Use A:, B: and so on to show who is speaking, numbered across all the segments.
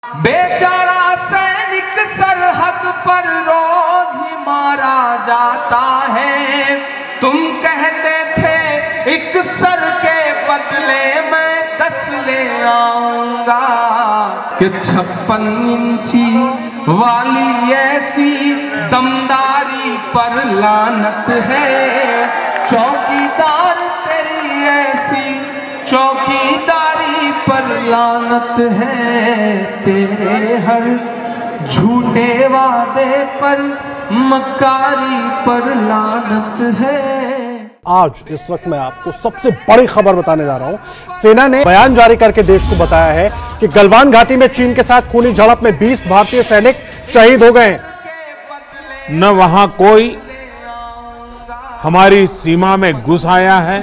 A: बेचारा सैनिक सरहद पर रोज ही मारा जाता है। तुम कहते थे एक सर के बदले मैं 10 ले आऊंगा कि 56 इंची वाली ऐसी दमदारी पर लानत है। चौकीदार तेरी ऐसी चौकीदारी पर लानत है। तेरे हर झूठे वादे पर मक्कारी पर लानत है।
B: आज इस वक्त मैं आपको सबसे बड़ी खबर बताने जा रहा हूं। सेना ने बयान जारी करके देश को बताया है कि गलवान घाटी में चीन के साथ खूनी झड़प में 20 भारतीय सैनिक शहीद हो गए।
C: न वहां कोई हमारी सीमा में घुस आया है,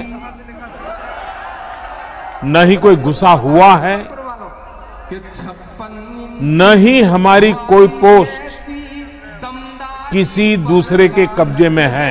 C: न ही कोई घुसा हुआ है, न ही हमारी कोई पोस्ट किसी दूसरे के कब्जे में है।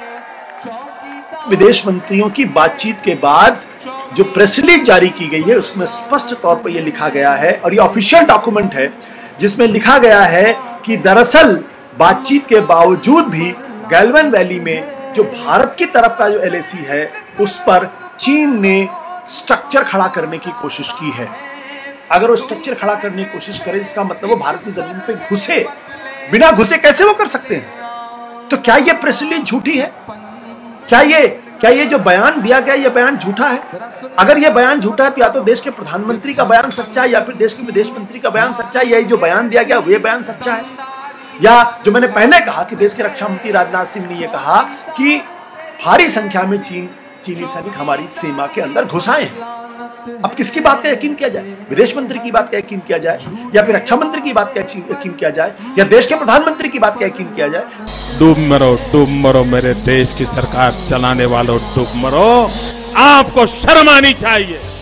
D: विदेश मंत्रियों की बातचीत के बाद जो प्रेस रिलीज जारी की गई है उसमें स्पष्ट तौर पर यह लिखा गया है, और ये ऑफिशियल डॉक्यूमेंट है, जिसमें लिखा गया है कि दरअसल बातचीत के बावजूद भी गलवान वैली में जो भारत की तरफ का जो LAC है उस पर चीन ने स्ट्रक्चर खड़ा करने की कोशिश की है। अगर वो स्ट्रक्चर खड़ा करने की कोशिश करे इसका मतलब वो भारत की जमीन पे घुसे, बिना घुसे कैसे वो कर सकते हैं? तो क्या ये प्रेस रिलीज झूठी है? क्या ये जो बयान दिया गया ये बयान झूठा है? अगर ये बयान झूठा है तो या तो देश के प्रधानमंत्री का बयान सच्चा है, या फिर देश के विदेश मंत्री का बयान सच्चा है, या जो बयान दिया गया वो बयान सच्चा है, या जो मैंने पहले कहा कि देश के रक्षा मंत्री राजनाथ सिंह ने यह कहा कि भारी संख्या में चीनी सैनिक हमारी सीमा के अंदर घुस आए हैं। अब किसकी बात का यकीन किया जाए? विदेश मंत्री की बात का यकीन किया जाए, या फिर रक्षा मंत्री की बात का यकीन किया जाए, या देश के प्रधानमंत्री की बात का यकीन किया जाए?
C: डूब मरो मेरे देश की सरकार चलाने वालों, डूब मरो। आपको शर्म आनी चाहिए।